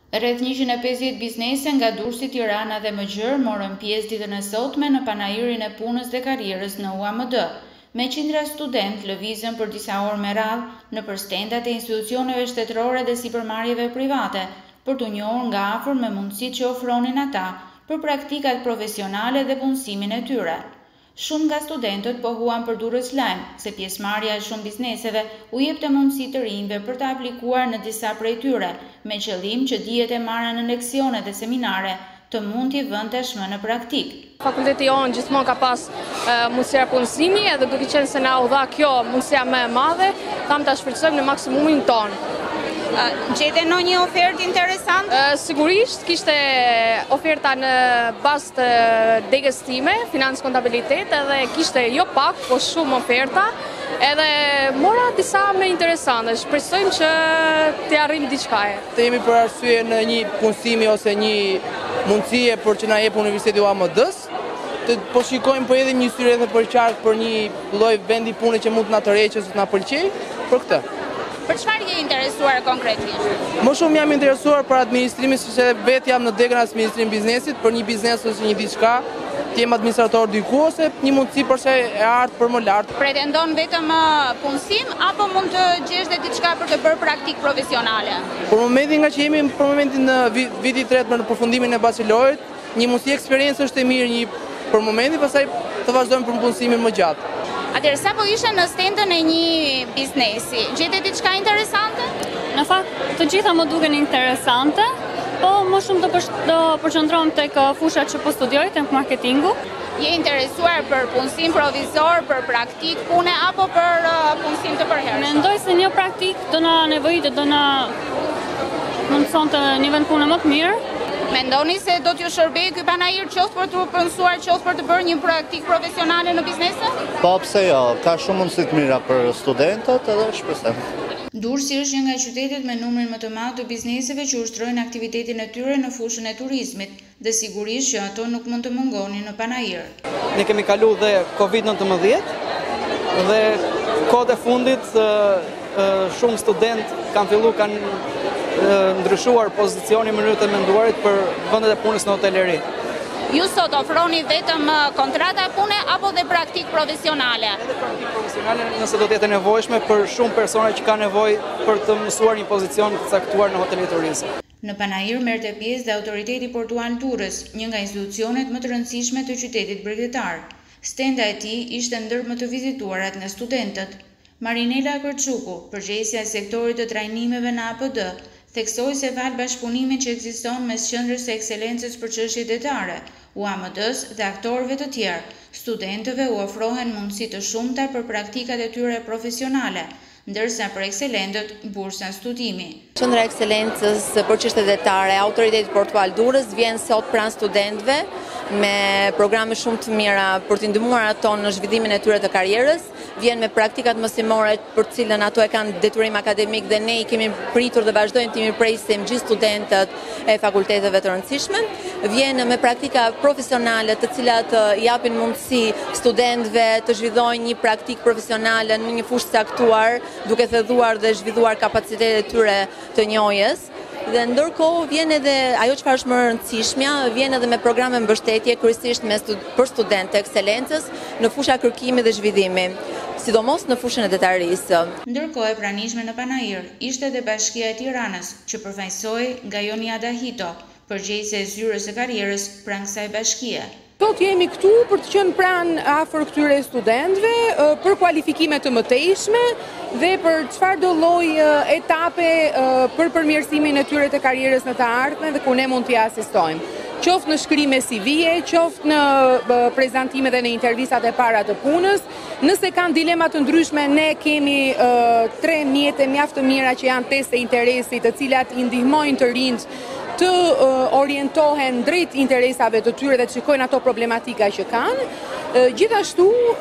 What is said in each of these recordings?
Rreth 150 biznese nga Durrësi, Tirana dhe Mëgjër morën pjesë ditën e sotme në panajirin e punës dhe karrierës në UAMD. Me qindra student lëvizën për disa orë me radhë nëpër stendat e institucioneve shtetërore dhe sipërmarrjeve private, për t'u njohur nga afër me mundësitë që ofronin ata për praktikat profesionale dhe punësimin e tyre. Shumë nga studentët pohuan për Durrës lajm se pjesëmarrja e shumë bizneseve u jepte mundësi të rinjve për të aplikuar në disa prej tyre, me qëllim që dijet e marra në leksione dhe seminare të mund t'i vënë tashmë në praktik. Fakulteti jonë gjithmonë ka pas mundësira punësimi, edhe duke qenë se na u dha kjo mundësia më e madhe, tham ta shfrytësojmë në maksimumin tonë. Gjete në një ofertë interesante? Sigurisht, kishte oferta në bazë të degës time, financë kontabilitet, edhe kishte jo pak, po shumë oferta, edhe mora disa me interesante, shpresojmë që të arrijmë diçkaje. Të jemi për arsye në një punësimi ose një mundësie për që na jep Universiteti UAMD-s, po shikojmë po edhe një syre edhe për qartë për një lloj vendi pune që mund të na tërheqë ose të na pëlqejë, për këtë. Për çfarë je interesuar konkretisht? Më shumë jam interesuar për administrimin, sepse vetë jam në degën e administrimit biznesit, për një biznes ose një diçka, të jem administrator diku ose një mundësi përse e artë për më lartë. Pretendon vetëm punësim apo mund të gjesh dhe diçka për të bërë praktik profesionale? Për momentin nga që jemi për momentin në viti i tretë në përfundimin e bachelorit, një mundësi eksperiencë është e mirë për momentin, pastaj të vazhdojmë për punësimin më gjatë. Atëherë sapo ishe në stendën e një biznesi, gjete diçka interesante? Në fakt, të gjitha më duken interesante, po më shumë të përqendrohem tek fusha që po studioj, tek marketingu. Je interesuar për punësim provizor, për praktik pune apo për punësim të përhershëm? Mendoj se një praktik do na nevojitet, do na mundësonte një vend pune më të mirë. Mendoni se do t'ju shërbejë ky panajir qoftë për të punësuar, qoftë për të bërë një praktik profesionale në biznese? Po, pse jo, ka shumë mundësi të mira për studentët edhe shpresoj. Durrësi është një nga qytetet me numrin më të madh të bizneseve që ushtrojnë aktivitetin e tyre në fushën e turizmit dhe sigurisht që ato nuk mund të mungonin në panajir. Ne kemi kalu dhe COVID-19 dhe kohët e fundit shumë student kanë ndryshuar pozicionin në mënyrë të menduarit për vendet e punës në hoteleri. Ju sot ofroni vetëm kontrata pune apo dhe praktik profesionale? Edhe praktik profesionale nëse do të jetë nevojshme për shumë persona që kanë nevojë për të mësuar një pozicion të caktuar në hotelin turizëm. Në panajir merrte pjesë dhe Autoriteti Portual Durrës, një nga institucionet më të rëndësishme të qytetit bregdetar. Stenda e tij ishte ndër më të vizituarat nga studentët. Marinela Kërçuku, përgjegjësja e sektorit të trajnimeve në APD, theksoi se val bashkëpunimin që ekziston mes Qendrës së Ekselencës për çështje detare, UAMD-s dhe aktorëve të tjerë, studentëve u ofrohen mundësi të shumta për praktikat e tyre profesionale, ndërsa për ekselentët bursa studimi. Qendra e Ekselencës për çështje detare, Autoriteti Portual Durrës vjen sot pranë studentëve me programe shumë të mira për t'i ndihmuar ato në zhvillimin e tyre të karrierës, vjen me praktikat mësimore për të cilën ato e kanë detyrim akademik dhe ne i kemi pritur dhe vazhdojmë të mirëpresim gjithë studentët e fakulteteve të rëndësishme, vjen me praktika profesionale të cilat japin mundësi studentëve të zhvillojnë një praktik profesionale në një fushë caktuar, duke thedhuar dhe zhvilluar kapacitetet e tyre të njohjes. Dhe ndërkohë vjen edhe ajo çfarë është më e rëndësishmja, vjen edhe me programe mbështetje kryesisht për studentë të ekselencës në fusha kërkimi dhe zhvillimi, sidomos në fushën e detarisë. Ndërkohë e pranishme në panajir ishte edhe Bashkia e Tiranës, që përfaqësoi nga Joniada Hito, përgjegjëse e zyrës së karrierës pranë kësaj bashkie. Sot jemi këtu për të qenë pranë afër këtyre studentëve për kualifikime të mëtejshme dhe për çfarëdo lloj etape për përmirësimin e tyre të karrierës në të ardhmen dhe ku ne mund t'i asistojmë. Qoftë në shkrime CV-je, qoftë në prezantime dhe në intervistat e para të punës. Nëse kanë dilema të ndryshme, ne kemi 3 mjete mjaft të mira që janë teste interesi, të cilat i ndihmojnë të rinjt të orientohen drejt interesave të tyre dhe të shikojnë ato problematika që kanë. Gjithashtu,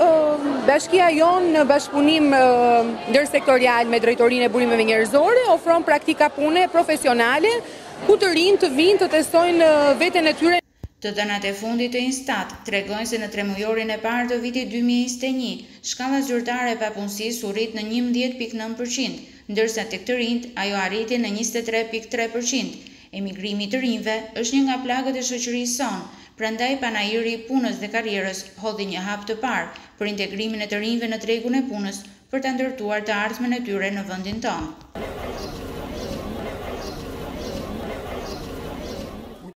bashkia jonë në bashkëpunim ndërsektorial me Drejtorinë e Burimeve Njerëzore ofron praktika pune profesionale ku të rinj të vinë të testojnë veten e tyre. Të dhënat e fundit të Instat tregojnë se në tremujorin e parë të vitit 2021, shkalla zyrtare e papunësisë u rrit në 11.9%, ndërsa tek të rinjt ajo arriti në 23.3%. Emigrimi të rinjve është një nga plagët e shoqërisë sonë, prandaj panajiri i punës dhe karrierës hodhi një hap të parë për integrimin e të rinjve në tregun e punës për ta ndërtuar të ardhmen e tyre në vendin tonë.